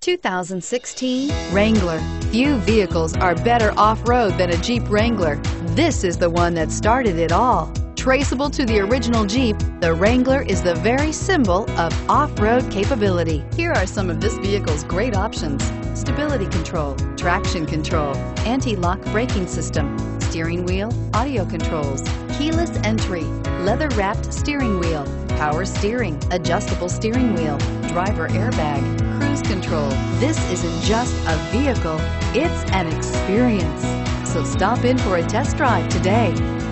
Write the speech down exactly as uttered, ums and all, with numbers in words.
two thousand sixteen Wrangler. Few vehicles are better off-road than a Jeep Wrangler. This is the one that started it all. Traceable to the original Jeep, the Wrangler is the very symbol of off-road capability. Here are some of this vehicle's great options: stability control, traction control, anti-lock braking system, steering wheel audio controls, keyless entry, leather-wrapped steering wheel, power steering, adjustable steering wheel, driver airbag, cruise control. This isn't just a vehicle, it's an experience. So stop in for a test drive today.